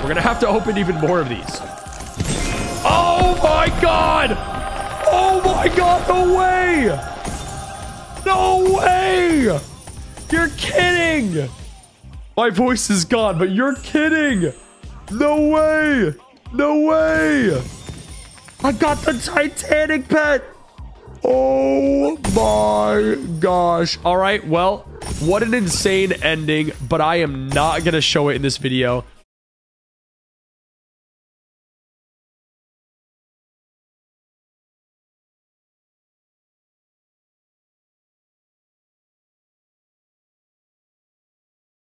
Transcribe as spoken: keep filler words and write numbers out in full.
We're gonna have to open even more of these. Oh my god! Oh my god, no way! No way! You're kidding! My voice is gone, but you're kidding! No way! No way! I got the Titanic pet! Oh my gosh. All right, well, what an insane ending, but I am not gonna show it in this video.